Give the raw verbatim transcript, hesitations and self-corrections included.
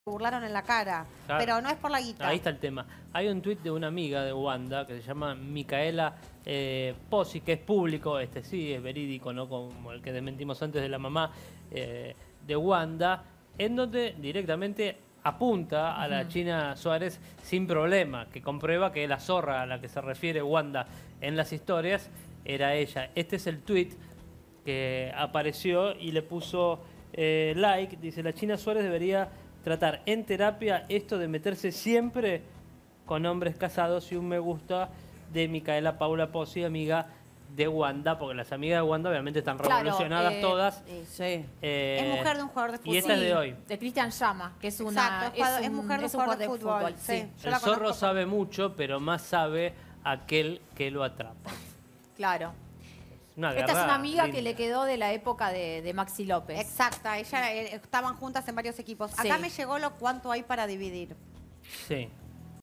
burlaron en la cara, Claro. pero no es por la guita. Ahí está el tema. Hay un tuit de una amiga de Wanda que se llama Micaela eh, Pozzi, que es público, este sí, es verídico, ¿no? Como el que desmentimos antes de la mamá eh, de Wanda, en donde directamente apunta a la China Suárez sin problema, que comprueba que la zorra a la que se refiere Wanda en las historias era ella. Este es el tuit que apareció y le puso eh, like, dice: la China Suárez debería tratar en terapia esto de meterse siempre con hombres casados, y un me gusta de Micaela Paula Pozzi, amiga de Wanda, porque las amigas de Wanda obviamente están Claro, revolucionadas eh, todas. eh, Sí. Eh, Es mujer de un jugador de fútbol. Y esta es de Sí, hoy. de Cristian Llama, que es una Exacto, es jugador- es un- mujer de es un jugador de fútbol, sí. Yo El la zorro conozco. sabe mucho, pero más sabe aquel que lo atrapa. Claro. Una Esta es guerra una amiga linda. que le quedó de la época de, de Maxi López. Exacta, ella eh, estaban juntas en varios equipos. Acá Sí. me llegó lo cuánto hay para dividir. Sí.